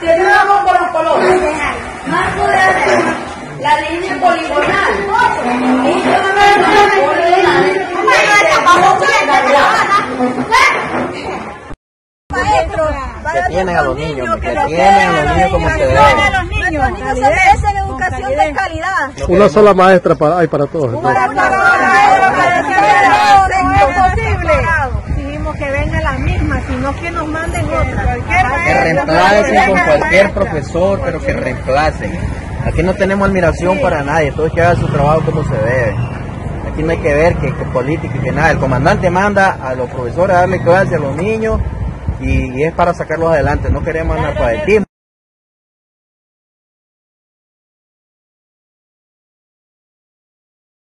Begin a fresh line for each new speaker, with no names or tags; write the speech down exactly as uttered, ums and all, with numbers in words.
Terminamos con los colores. Marco de arena. La línea poligonal.
Que tienen a los niños, que tienen a los niños como se debe.
Los niños se merecen educación de calidad.
Una sola maestra para, hay para todos.
Para todos, para es posible. Dijimos que vengan las mismas, sino que nos manden otras.
Que reemplacen con cualquier profesor, pero que reemplacen. Aquí no tenemos admiración para nadie, todos que hagan su trabajo como se debe. Aquí no hay que ver que, que política y que nada. El comandante manda a los profesores a darle clase a los niños y, y es para sacarlos adelante. No queremos analfabetismo.